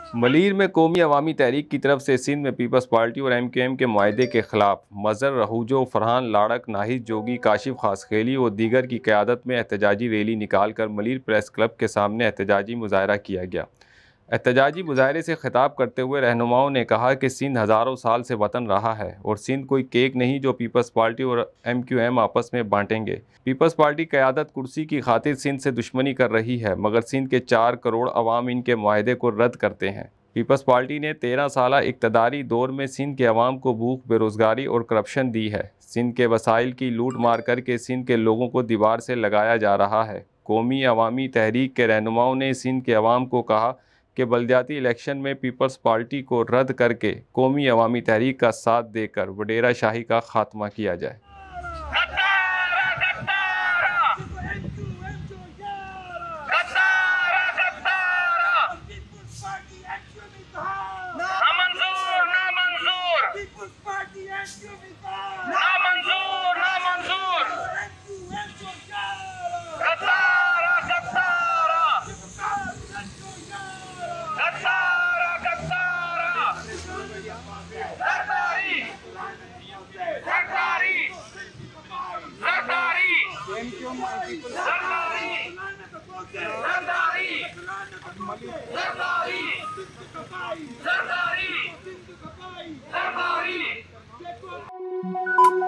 मलीर में कौमी अवामी तहरीक की तरफ से सिंध में पीपल्स पार्टी और MQM के मुआहदे के खिलाफ मज़र रहूजो, फरहान लाड़क, नाहिद जोगी, काशिफ खासखेली और दीगर की क़यादत में एहतजाजी रैली निकाल कर मलीर प्रेस क्लब के सामने एहतजाजी मुजाहरा किया गया। एहतजाजी मुजाहरे से खिताब करते हुए रहनुमाओं ने कहा कि सिंध हज़ारों साल से वतन रहा है और सिंध कोई केक नहीं जो पीपल्स पार्टी और MQM आपस में बांटेंगे। पीपल्स पार्टी क़यादत कुर्सी की खातिर सिंध से दुश्मनी कर रही है, मगर सिंध के 4 करोड़ अवाम इनके मुआहदे को रद्द करते हैं। पीपल्स पार्टी ने 13 साला इक़्तिदारी दौर में सिंध के अवाम को भूख, बेरोज़गारी और करप्शन दी है। सिंध के वसाइल की लूट मार करके सिंध के लोगों को दीवार से लगाया जा रहा है। कौमी अवामी तहरीक के रहनुमाओं ने सिंध के अवाम को कहा कि बल्दियाती इलेक्शन में पीपल्स पार्टी को रद्द करके कौमी अवामी तहरीक का साथ देकर वडेरा शाही का खात्मा किया जाए। सरदारी